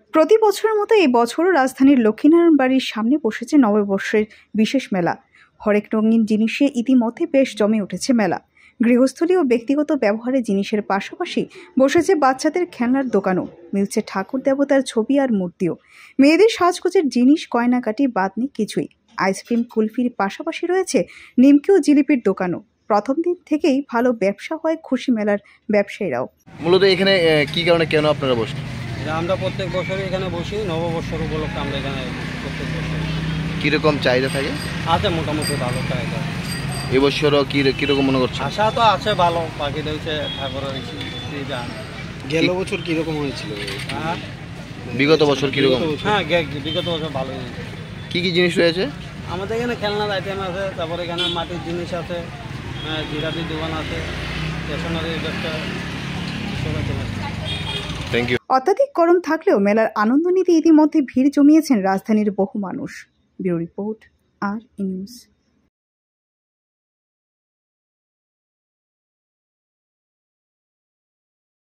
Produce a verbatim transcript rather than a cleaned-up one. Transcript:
প্রতি বছরের মতো এই বছরও রাজধানীর লক্ষ্মীনারায়ণ বাড়ির সামনে বসেছে নববর্ষের বিশেষ মেলা। হরেক রঙিন জিনিসে ইতিমধ্যে বেশ জমে উঠেছে মেলা। গৃহস্থলী ও ব্যক্তিগত ব্যবহারের জিনিসের পাশাপাশি বসেছে বাচ্চাদের খেলনার দোকানও, মিলছে ঠাকুর দেবতার ছবি আর মূর্তিও। মেয়েদের সাজগোজের জিনিস গয়নাকাটি বাদ নেই কিছুই। আইসক্রিম কুলফির পাশাপাশি রয়েছে নিমকি ও জিলিপির দোকানও। প্রথম দিন থেকেই ভালো ব্যবসা হয় খুশি মেলার ব্যবসায়ীরাও। মূলত এখানে কি কারণে কেন আপনারা বসেন? আমরা প্রত্যেক বছরই এখানে বসি, নববর্ষের উপলক্ষে আমরা এখানে প্রত্যেক বছর। কীরকম চাহিদা থাকে? আছে মোটামুটি ভালো চাহিদা। এবছরও কী কীরকম মনে করছে? আশা তো আছে ভালো, বাকি রয়েছে ঠাকুরের গেল বছর কীরকম হয়েছিল? হ্যাঁ, বিগত বছর কীরকম? হ্যাঁ বিগত বছর ভালো হয়েছে। কী কী জিনিস রয়েছে? আমাদের এখানে খেলনার আইটেম আছে, তারপরে এখানে মাটির জিনিস আছে, জিরাপির দোকান আছে, স্টেশনারি ব্যবসা। Thank you. অত্যাধিক গরম থাকলেও মেলার আনন্দ নিতে ইতিমধ্যে ভিড় জমিয়েছেন রাজধানীর বহু মানুষ। Bureau report, R E news.